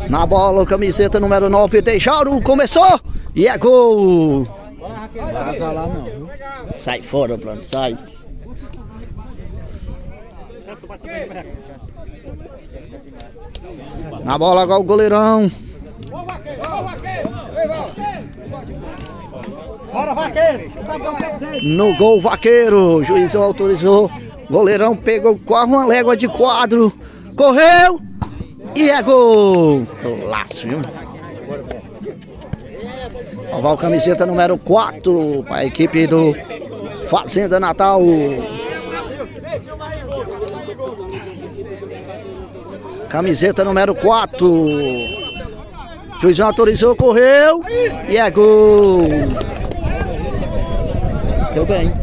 Na bola, camiseta número 9, deixaram, começou e é gol. Vaza lá não, viu? Sai fora, Bruno, sai. Na bola agora o goleirão. Bora, Vaqueiro! No gol, Vaqueiro. O juizão autorizou. Goleirão pegou quase uma légua de quadro. Correu e é gol. Laço, viu? Oval camiseta número 4 para a equipe do Fazenda Natal. Camiseta número 4. Juizão autorizou, correu e é gol. Deu bem.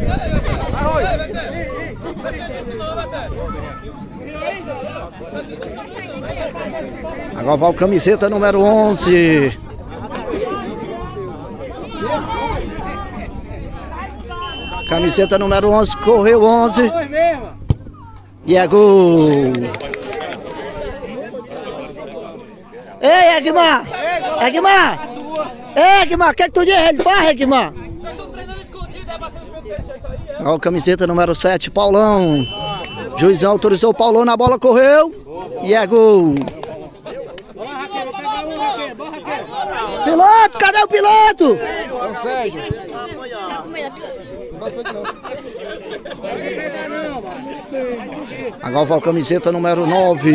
Agora vai o camiseta número 11. Camiseta número 11, correu 11. E é gol. Ei, Egmar! Egmar! Egmar, o que tu diz? Ele vai, Egmar! Olha a camiseta número 7, Paulão. Juizão autorizou o Paulão na bola, correu. E é gol. Piloto, cadê o piloto? É o Sérgio. Agora vai a camiseta número 9.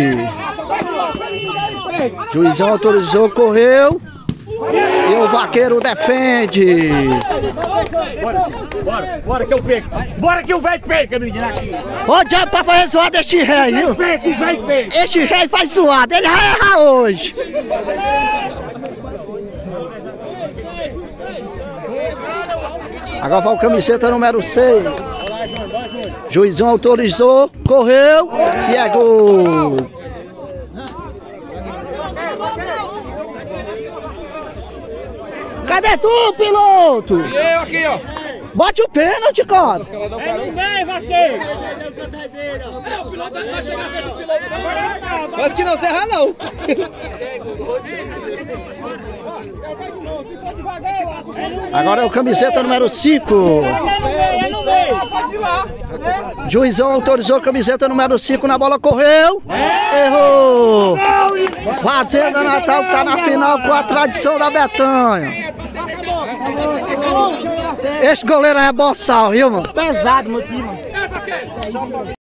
Juizão autorizou, correu. E o Vaqueiro defende. Bora que eu fecho. Bora que o velho fecha, menina, aqui. Ô, diabo, pra fazer zoada este rei, viu? Este rei faz zoada, ele vai errar hoje. Agora vai o camiseta número 6. Juizão autorizou, correu e é gol. Cadê tu, piloto? E eu aqui, ó. Bate o pênalti, cara. Não vem, Vaqueiro. O piloto vai chegar pelo piloto. Acho que não se erra, não. Agora é o camiseta número 5. Juizão autorizou a camiseta número 5 na bola, correu. Errou. Fazenda Natal tá na final com a tradição da Betanha. Esse goleiro é boçal, viu, mano? Pesado, meu time.